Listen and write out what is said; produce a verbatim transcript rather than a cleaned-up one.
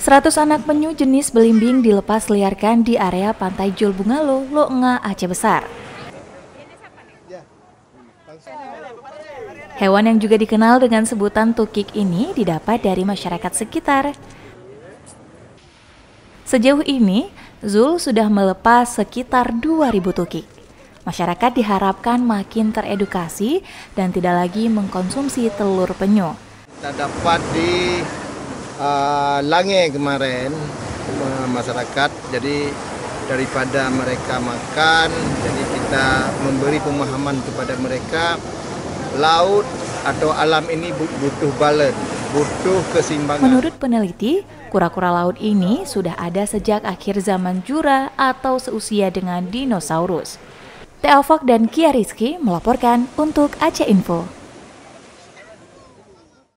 Seratus anak penyu jenis belimbing dilepas liarkan di area Pantai Jul Bungalo, Loenga, Aceh Besar. Hewan yang juga dikenal dengan sebutan tukik ini didapat dari masyarakat sekitar. Sejauh ini, Zul sudah melepas sekitar dua ribu tukik. Masyarakat diharapkan makin teredukasi dan tidak lagi mengkonsumsi telur penyu. Kita dapat di uh, Lange kemarin uh, masyarakat, jadi daripada mereka makan, jadi kita memberi pemahaman kepada mereka, laut atau alam ini butuh balance, butuh keseimbangan. Menurut peneliti, kura-kura laut ini sudah ada sejak akhir zaman Jura atau seusia dengan dinosaurus. Teofok dan Kia Rizky melaporkan untuk Aceh Info.